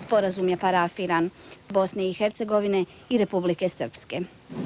Sporazum je parafiran Bosne i Hercegovine i Republike Srpske.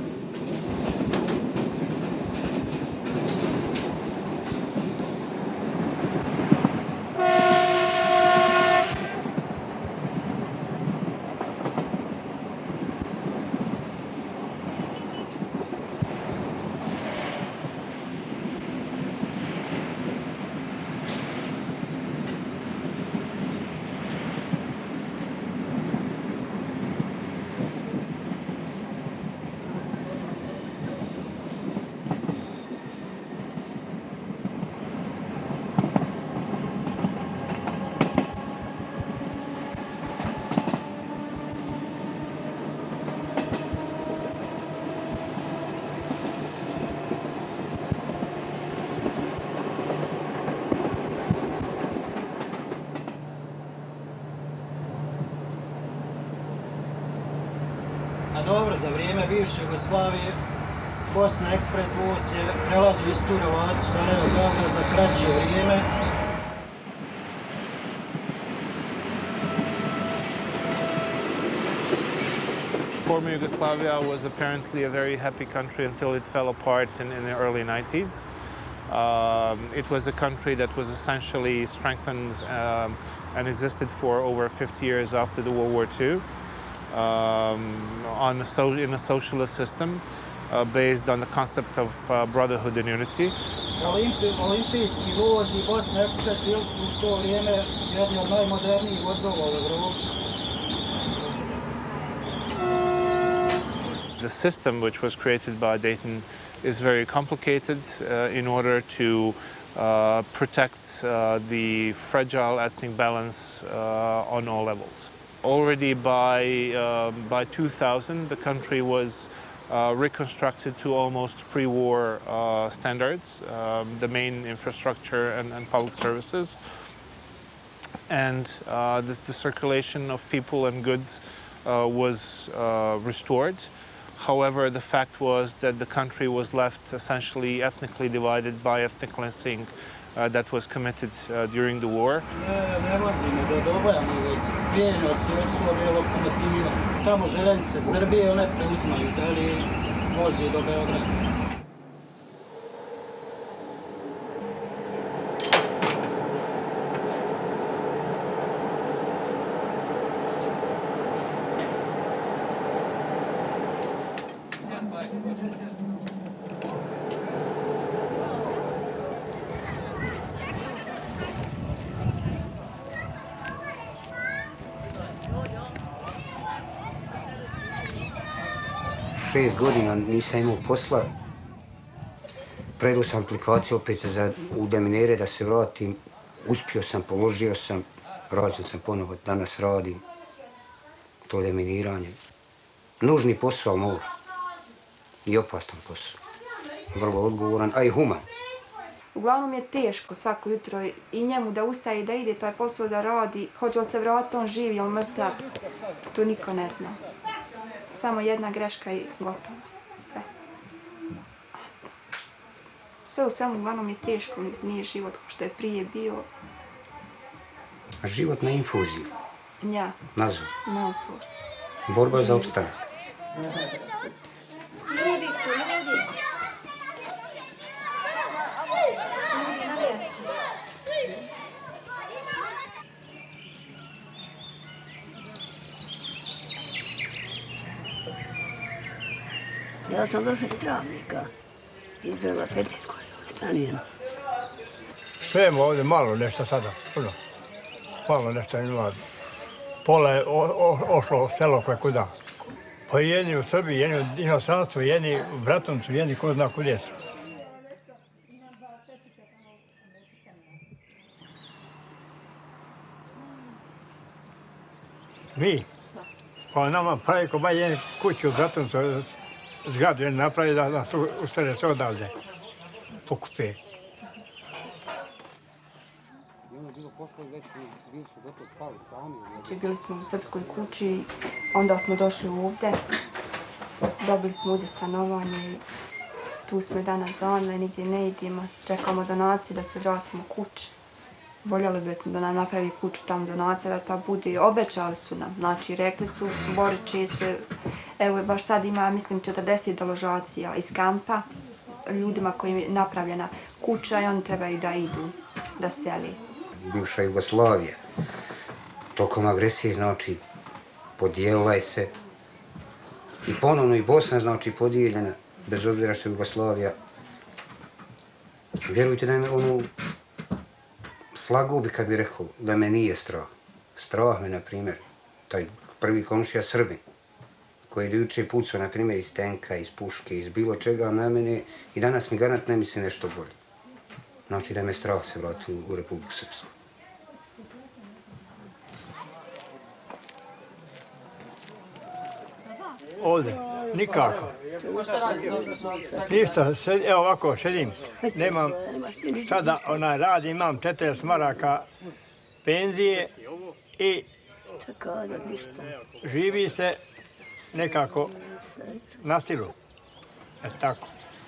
A dobro, za vrijeme bivše Jugoslavije Bosna Ekspres voz je prelazio istu relaciju Sarajevo-Beograd za kraće vrijeme. Former Yugoslavia was apparently a very happy country until it fell apart in the early 90s. It was a country that was essentially strengthened and existed for over 50 years after the World War II. In a socialist system based on the concept of brotherhood and unity. Olimpijski voz i Bosna Ekspres bili su u to vrijeme jedni od najmodernijih vozova u Evropi. The system which was created by Dayton is very complicated in order to protect the fragile ethnic balance on all levels. Already by 2000, the country was reconstructed to almost pre-war standards, the main infrastructure and public services. And the circulation of people and goods was restored. However, the fact was that the country was left essentially ethnically divided by ethnic cleansing that was committed during the war. Ne vozimo do Doboja, mi prijenos i osoblje lokomotiva. Tamo željeznice Srbije, one preuzimaju, da li vozi do Beograda. Šest godina nisam imao posla. Predao sam aplikaciju opet u deminere da se vratim. Uspio sam, položio sam, vraćam sam ponovo, danas radim to deminiranje. Nužni posao mora i opasan posao. Vrlo odgovoran, a i human. Uglavnom je teško svako jutro i njemu da ustaje i da ide taj posao da radi. Hoće li se vratiti, on živ ili mrtav, to niko ne zna. Samo jedna greška i gotovo. Sve. Sve u svemu uglavnom je teško, nije život kao što je prije bio. A život na infuziju? Ja. Nazor? Nazor. Borba za opstanak? Ljudi su, ljudi. Ja sam došla iz Travnika, izbjegla 15 godina, stanujem. Sve imamo ovdje malo nešto sada, puno. Malo nešto ima. Pola je ošlo selo koje kuda. Pa jedni u Srbiji, jedni u inostranstvu, jedni u Bratuncu, jedni ko zna kuda su. Mi? Pa nama pravi ko baš jedni kuću u Bratuncu, zgradu jedni napravi da nas ustere se odavde. Pokupe. Bili smo u srpskoj kući, onda smo došli ovdje, dobili smo ovdje stanovanje i tu smo danas donali, nigdje ne idemo, čekamo donacije da se vratimo kući. Voljeli bi da nam napravi kuću tamo do nacrata bude. Obećali su nam, znači rekli su borit će se. Evo baš sad ima, mislim, 40 deložacija iz kampa ljudima kojim je napravljena kuća i oni trebaju da idu, da seli. Bivša Jugoslavija tokom agresije, znači, podijelila je se i ponovno i Bosna, znači, podijeljena, bez obzira što je Jugoslavija. Vjerujte da me slagao bi kad bi rekao da me nije strah. Strah me, na primjer, taj prvi komšija Srbin, koji je juče pucao, na primjer, iz tenka, iz puške, iz bilo čega na mene i danas mi garant ne misli nešto bolje. Znači da me strah se vrati u Republiku Srpsku. Ovdje, nikako. Ništa, evo ovako, sedim. Nemam šta da radim, imam 40 maraka penzije i živi se nekako na silu. Tako.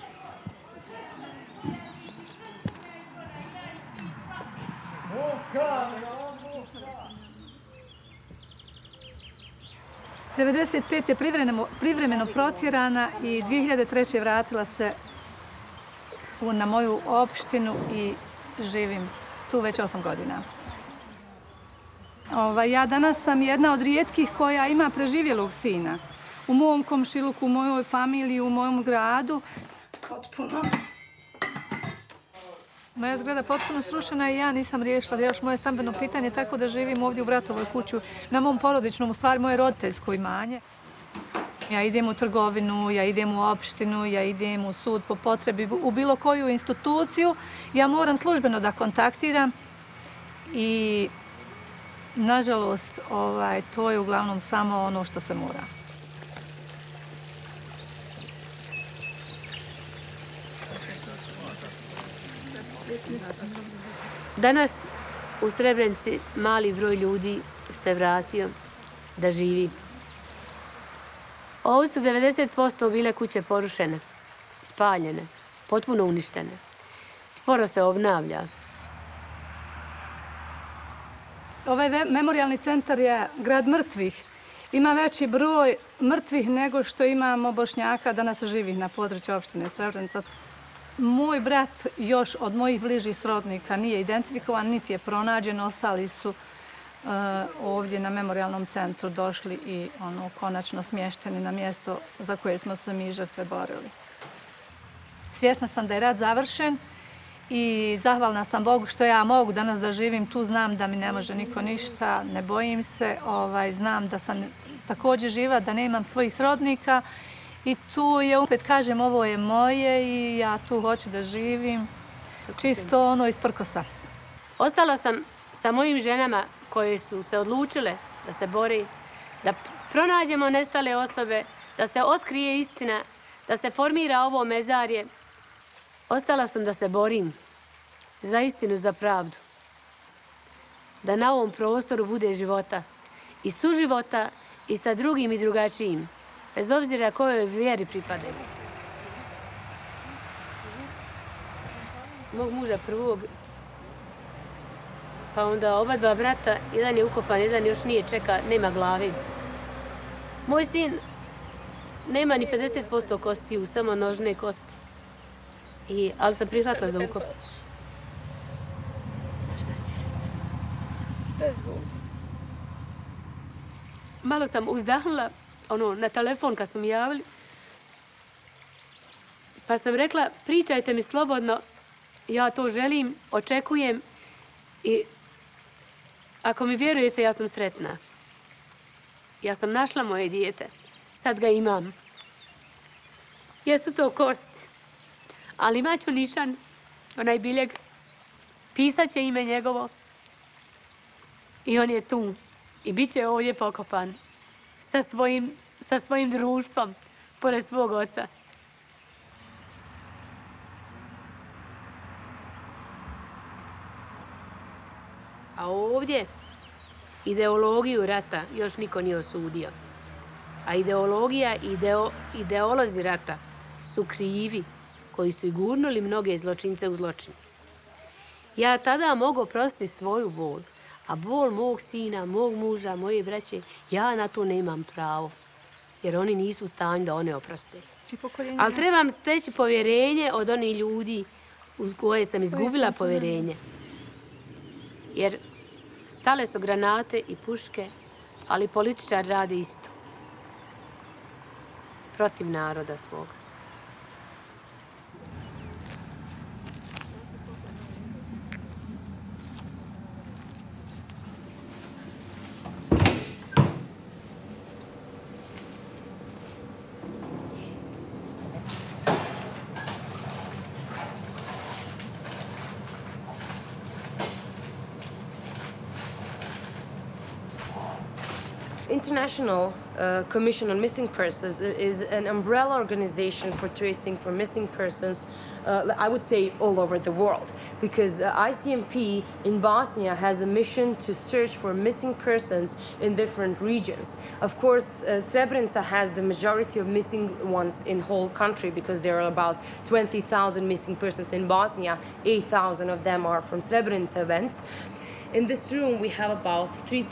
'95. je privremeno protjerana i 2003. vratila se na moju opštinu i živim tu već 8 godina. Ja danas sam jedna od rijetkih koja ima preživjelog sina. U mom komšiluku, u mojoj familiji, u mojom gradu. Potpuno. Moja zgrada potpuno srušena i ja nisam riješila još moje stambeno pitanje, tako da živim ovdje u bratovoj kuću, na mom porodičnom, u stvari moje roditeljsko imanje. Ja idem u trgovinu, ja idem u opštinu, ja idem u sud po potrebi, u bilo koju instituciju. Ja moram službeno da kontaktiram i, nažalost, to je uglavnom samo ono što se mora. Danas u Srebrenici mali broj ljudi se vratio da živi. Ovo su 90% bile kuće porušene, spaljene, potpuno uništene. Sporo se obnavlja. Ovaj memorijalni centar je grad mrtvih. Ima veći broj mrtvih nego što imamo Bošnjaka danas živih na području opštine Srebrenica. Moj brat još od mojih bližih srodnika nije identifikovan, niti je pronađen. Ostali su ovdje na memorijalnom centru došli i konačno smješteni na mjesto za koje smo se mi žrtve borili. Svjesna sam da je rat završen i zahvalna sam Bogu što ja mogu danas da živim tu. Znam da mi ne može niko ništa, ne bojim se. Znam da sam također živa, da nemam svojih srodnika. I tu je, opet kažem, ovo je moje i ja tu hoću da živim. Čisto iz prkosa. Ostala sam sa mojim ženama koje su se odlučile da se bori, da pronađemo nestale osobe, da se otkrije istina, da se formira ovo mezarje. Ostala sam da se borim za istinu, za pravdu. Da na ovom prostoru bude života i suživota i sa drugim i drugačijim, bez obzira kojoj vjeri pripadaju. Mog muža prvog, pa onda oba dva brata, jedan je ukopan, jedan još nije, čeka, nema glavi. Moj sin nema ni 50% kostiju, samo nožne kosti. Ali sam prihvatila za ukop. Šta će se? Bez Boga. Malo sam uzdahnula na telefon kad su mi javili. Pa sam rekla, pričajte mi slobodno, ja to želim, očekujem i ako mi vjerujete, ja sam sretna. Ja sam našla moje dijete, sad ga imam. Jesu to kosti, ali imat ću nišan, onaj biljeg, pisat će ime njegovo i on je tu i bit će ovdje pokopan sa svojim društvom, pored svog oca. A ovdje ideologiju rata još niko nije osudio. A ideologija i ideolozi rata su krivi koji su i gurnuli mnoge zločince u zločin. Ja tada mogu oprostiti svoju bol, a bol mog sina, mog muža, moje braće, ja na to nemam pravo, jer oni nisu u stanju da one oproste. Ali trebam steći povjerenje od onih ljudi uz koje sam izgubila povjerenje. Jer stale su granate i puške, ali političar radi isto. Protiv naroda svoga. International Commission on Missing Persons is an umbrella organization for tracing for missing persons, I would say all over the world, because ICMP in Bosnia has a mission to search for missing persons in different regions. Of course, Srebrenica has the majority of missing ones in whole country because there are about 20,000 missing persons in Bosnia. 8,000 of them are from Srebrenica events. In this room, we have about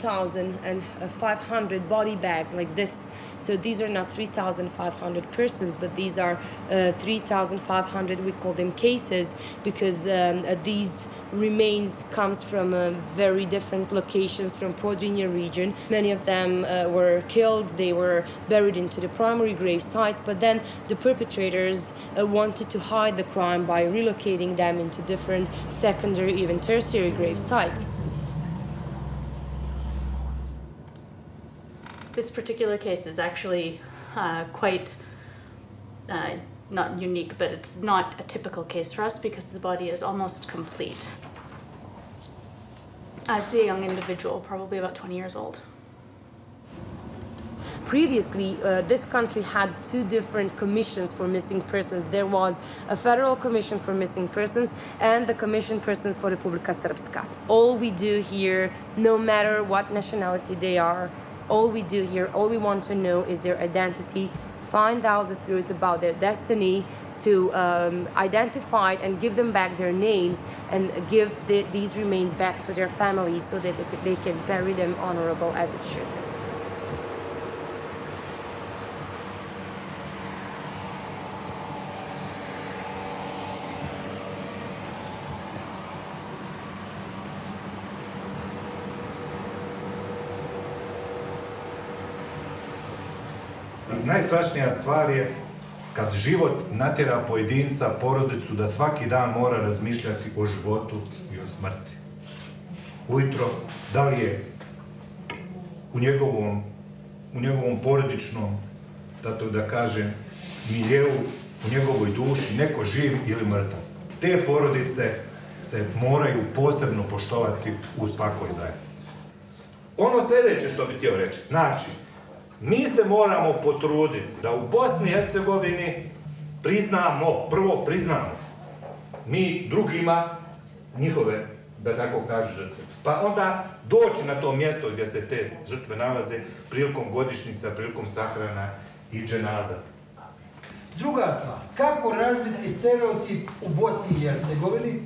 3,500 body bags like this. So these are not 3,500 persons, but these are 3,500, we call them cases, because these remains comes from very different locations from Podrinja region. Many of them were killed, they were buried into the primary grave sites, but then the perpetrators wanted to hide the crime by relocating them into different secondary, even tertiary grave sites. This particular case is actually quite not unique, but it's not a typical case for us because the body is almost complete. I'd say a young individual, probably about 20 years old. Previously, this country had two different commissions for missing persons. There was a federal commission for missing persons and the commission persons for Republika Srpska. All we do here, no matter what nationality they are, all we do here, all we want to know is their identity, find out the truth about their destiny, to identify and give them back their names and give these remains back to their families so that they can bury them honorable as it should. Najstrašnija stvar je kad život natjera pojedinca, porodicu, da svaki dan mora razmišljati o životu i o smrti. Ujutro, da li je u njegovom porodičnom, tako da kažem, miljeu, u njegovoj duši, neko živ ili mrtav. Te porodice se moraju posebno poštovati u svakoj zajednici. Ono sljedeće što bih htio reći, znači, mi se moramo potruditi da u Bosni i Hercegovini prvo priznamo mi drugima njihove, da tako kaže, žrtve. Pa onda doći na to mjesto gdje se te žrtve nalaze prilikom godišnjica, prilikom sahrana i dženaza. Druga stvar, kako razviti stereotip u Bosni i Hercegovini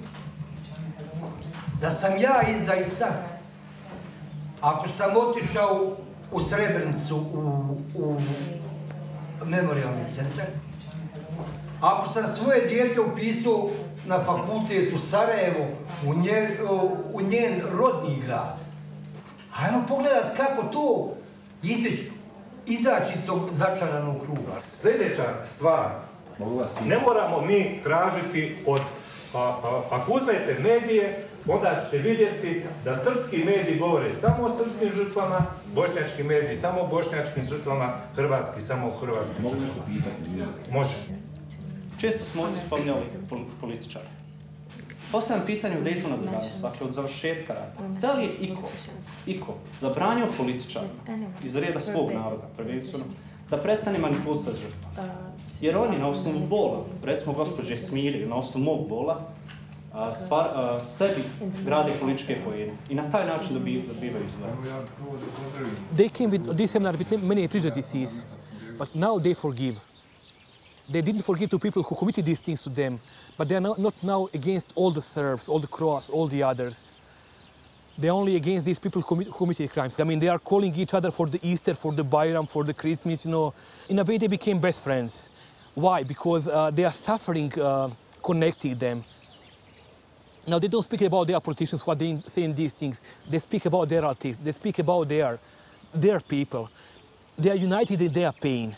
da sam ja izdajica ako sam otišao u Srebrenicu, u memorijalni centar. Ako sam svoje dijete upisao na fakultet u Sarajevo, u njen rodni grad, ajmo pogledat kako to izaći iz tog začaranog kruga. Sljedeća stvar, ne moramo mi tražiti od, ako uzmete medije, onda ćete vidjeti da srpski mediji govore samo o srpskim žrtvama, bošnjački mediji samo o bošnjačkim žrtvama, hrvatski samo o hrvatskim žrtvama. Mogu nešto pitati? Može. Često smo ovdje spominjali političara. Postavljam pitanje u Daytonu do danas, dakle od završetka rata. Da li je iko zabranio političarima iz reda svog naroda, prvenstveno, da prestane manipulisati žrtvama? Jer oni na osnovu bola, recimo gospođe Smire, na osnovu mog bola, sebi grade političke poene i na taj način dobivaju izbore. They came with this seminar with many prejudices, but now they forgive. They didn't forgive the people who committed these things to them, but they are not now against all the Serbs, all the Croats, all the others. They're only against these people who committed crimes. I mean, they are calling each other for the Easter, for the Bayram, for the Christmas, you know. In a way, they became best friends. Why? Because they are suffering connecting them. Now, they don't speak about their politicians who are saying these things. They speak about their relatives. They speak about their people. They are united in their pain.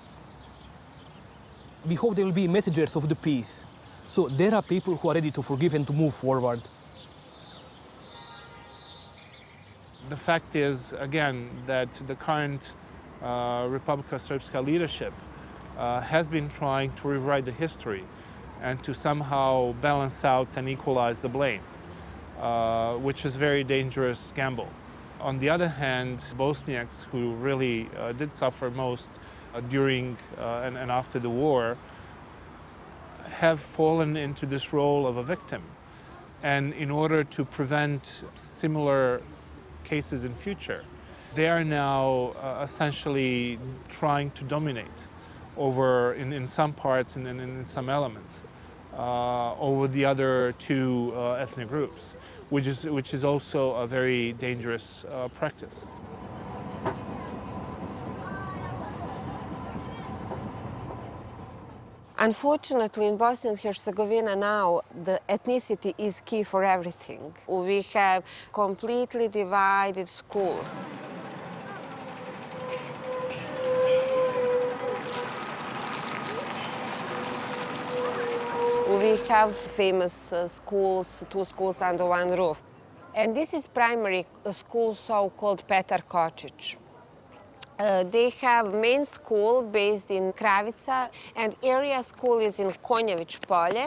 We hope they will be messengers of the peace. So there are people who are ready to forgive and to move forward. The fact is, again, that the current Republika Srpska leadership has been trying to rewrite the history and to somehow balance out and equalize the blame, which is a very dangerous gamble. On the other hand, Bosniaks, who really did suffer most during and after the war, have fallen into this role of a victim. And in order to prevent similar cases in future, they are now essentially trying to dominate over, in some parts and in some elements, over the other two ethnic groups, which is also a very dangerous practice. Unfortunately, in Bosnia and Herzegovina now, the ethnicity is key for everything. We have completely divided schools. We have famous schools, two schools under one roof. And this is primary school so-called Petar Kočić. They have main school based in Kravica, and area school is in Konjević Polje.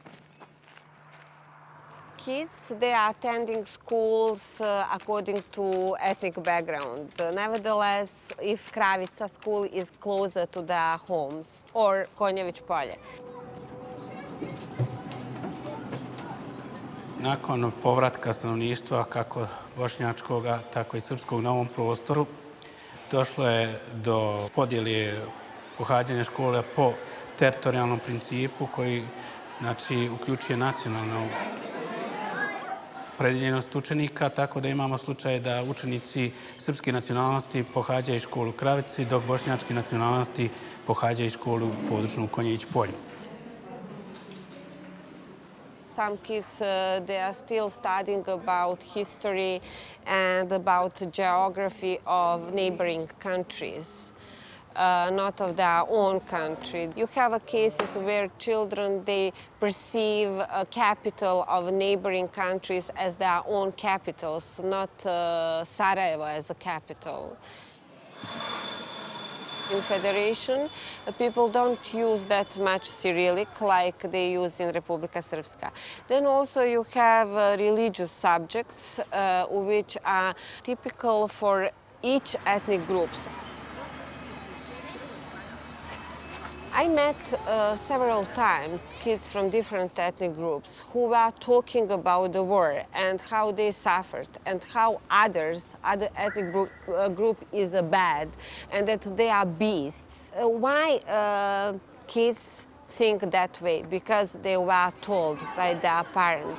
Kids, they are attending schools according to ethnic background. Nevertheless, if Kravica school is closer to their homes, or Konjević Polje. Nakon povratka stanovništva, kako bošnjačkog, tako i srpskog na ovom prostoru, došlo je do podjele pohađanja škole po teritorijalnom principu koji uključuje nacionalnu opredjeljenost učenika, tako da imamo slučaj da učenici srpske nacionalnosti pohađaju školu u Kravici, dok bošnjačke nacionalnosti pohađaju školu područnu u Konjević Polju. Some kids, they are still studying about history and about geography of neighboring countries, not of their own country. You have cases where children, they perceive a capital of neighboring countries as their own capitals, not Sarajevo as a capital. In Federation, people don't use that much Cyrillic like they use in Republika Srpska. Then also you have religious subjects which are typical for each ethnic groups. I met several times kids from different ethnic groups who were talking about the war and how they suffered and how other ethnic group is bad and that they are beasts. Why kids think that way? Because they were told by their parents.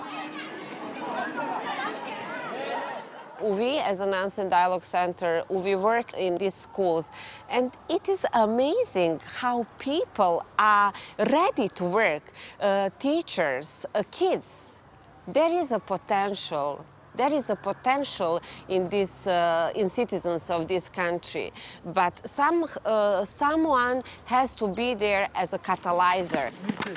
We, as an Answer Dialogue Center, we work in these schools, and it is amazing how people are ready to work, teachers, kids. There is a potential. There is a potential in citizens of this country, but someone has to be there as a catalyzer.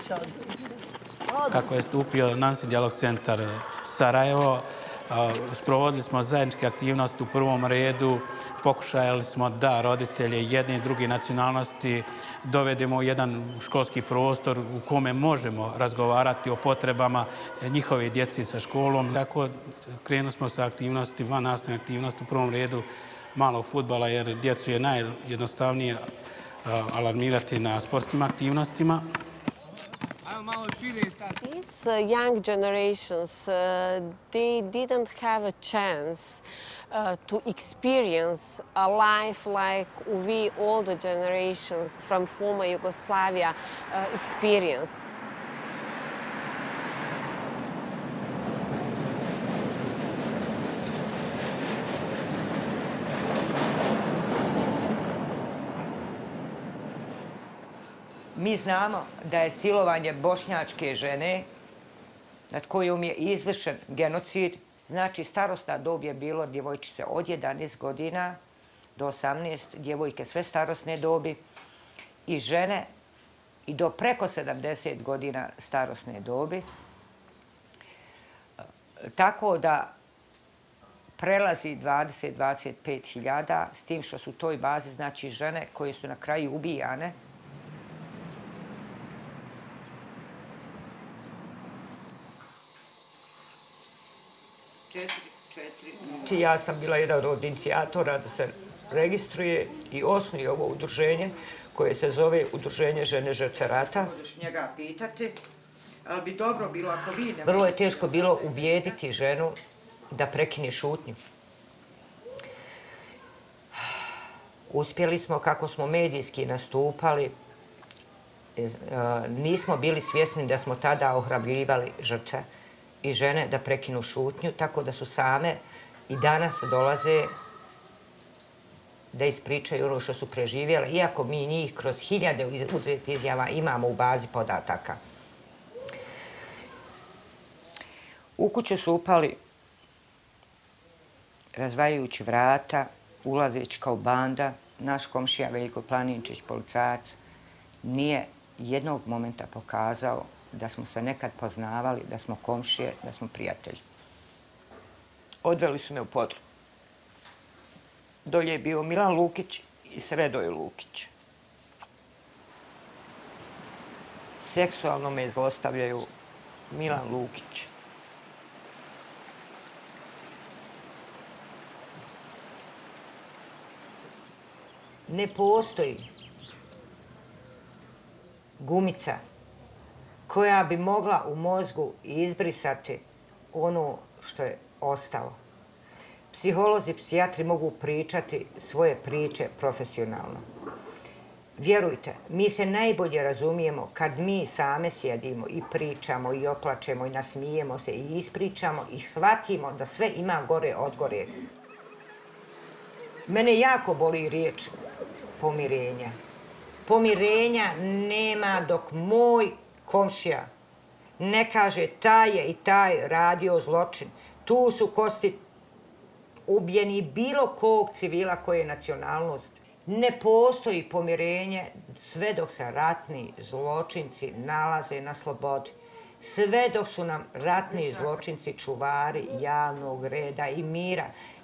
Kako je stupio Nancy Dialog Centar Sarajevo, sprovodili smo zajedničke aktivnosti u prvom redu, pokušali smo da roditelje jedne i druge nacionalnosti dovedemo u jedan školski prostor u kome možemo razgovarati o potrebama njihove djeci sa školom. Tako krenuli smo sa aktivnosti, van nastavne aktivnosti, u prvom redu malog fudbala, jer djecu je najjednostavnije alarmirati na sportskim aktivnostima. These young generations, they didn't have a chance to experience a life like we, all the generations from former Yugoslavia, experienced. Mi znamo da je silovanje bošnjačke žene nad kojom je izvršen genocid, znači starosna dob je bilo djevojčice od 11 godina do 18, djevojke sve starosne dobi i žene i do preko 70 godina starosne dobi. Tako da prelazi 20-25 hiljada, s tim što su u toj bazi znači žene koje su na kraju ubijane. Ja sam bila jedan od inicijatora da se registruje i osnuje ovo udruženje koje se zove Udruženje žene žrtve rata. Možeš njega pitati, ali bi dobro bilo ako vi ne... Vrlo je teško bilo ubijediti ženu da prekine šutnju. Uspjeli smo kako smo medijski nastupali. Nismo bili svjesni da smo tada ohrabljivali žrtve i žene da prekinu šutnju, tako da su same i danas dolaze da ispričaju ono što su preživjele, iako mi njih kroz hiljade uzetih izjava imamo u bazi podataka. U kuću su upali razvajajući vrata, ulazeći kao banda. Naš komšija Veljko Planinčić, policajac, nije jednog momenta pokazao da smo se nekad poznavali, da smo komšije, da smo prijatelji. Odveli su me u podrum. Dolje je bio Milan Lukić i Sredoje Lukić. Seksualno me zlostavljaju Milan Lukić. Ne postoji gumica koja bi mogla u mozgu izbrisati ono što je ostalo. Psiholozi, psijatri mogu pričati svoje priče profesionalno. Vjerujte, mi se najbolje razumijemo kad mi same sjedimo i pričamo i oplačemo i nasmijemo se i ispričamo i shvatimo da sve ima gore od gore. Mene jako boli riječ pomirenja. Pomirenja nema dok moj komšija ne kaže taj je i taj radio zločin. Tu su kosti ubijeni bilo kog civila koje je nacionalnost. Ne postoji pomirenje sve dok se ratni zločinci nalaze na slobodi. Sve dok su nam ratni zločinci čuvari javnog reda i mira.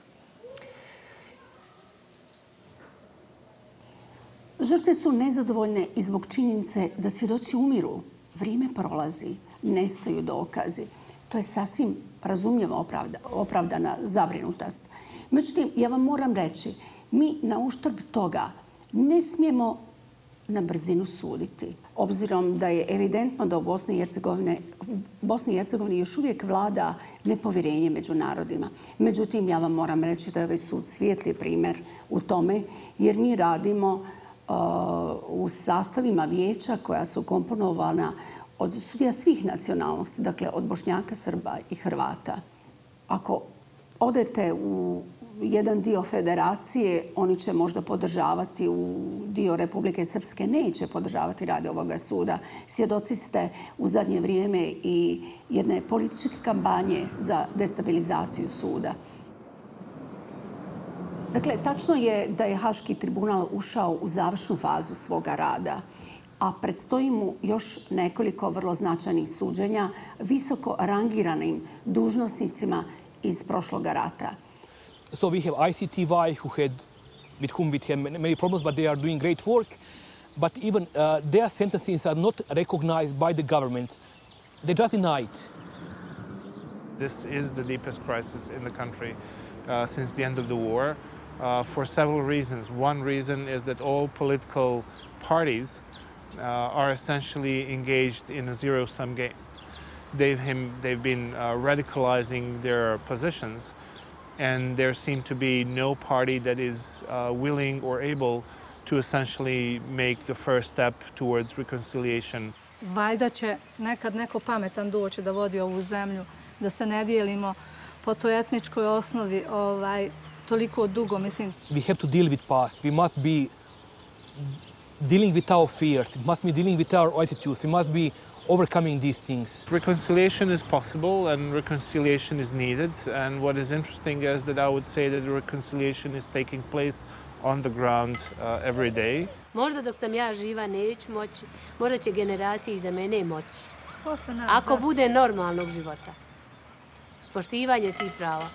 Žrtve su nezadovoljne i zbog činjenice da svjedoci umiru. Vrijeme prolazi, nestaju dokazi. To je sasvim razumljivo opravdana zabrinutost. Međutim, ja vam moram reći, mi na uštrb toga ne smijemo na brzinu suditi. Obzirom da je evidentno da u Bosni i Hercegovini još uvijek vlada nepovjerenje među narodima. Međutim, ja vam moram reći da je ovaj sud svijetli primjer u tome, jer mi radimo u sastavima vijeća koja su komponovana od sudija svih nacionalnosti, dakle od Bošnjaka, Srba i Hrvata. Ako odete u jedan dio federacije, oni će možda podržavati, u dio Republike Srpske neće podržavati rad ovoga suda. Svjedoci ste u zadnje vrijeme i jedne političke kampanje za destabilizaciju suda. Dakle, tačno je da je Haški tribunal ušao u završnu fazu svoga rada, a predstoji mu još nekoliko vrlo značajnih suđenja visoko rangiranim dužnosnicima iz prošloga rata. So we have ICTY with whom we had many problems, but they are doing great work. But even their sentences are not recognized by the government. They just deny it. This is the deepest crisis in the country since the end of the war. For several reasons. One reason is that all political parties are essentially engaged in a zero-sum game. They've been radicalizing their positions, and there seem to be no party that is willing or able to essentially make the first step towards reconciliation. Valjda će nekad neko pametan doći da vodi ovu zemlju, da se ne dijelimo po toj etničkoj osnovi toliko dugo, mislim. We have to deal with past. We must be dealing with our fears. It must be dealing with our attitudes. We must be overcoming these things. Reconciliation is possible and reconciliation is needed. And what is interesting is that I would say that the reconciliation is taking place on the ground every day. Možda dok sam ja živa neću moći, možda će generacije iza mene moći. Ako bude normalnog života, s poštivanje svih prava.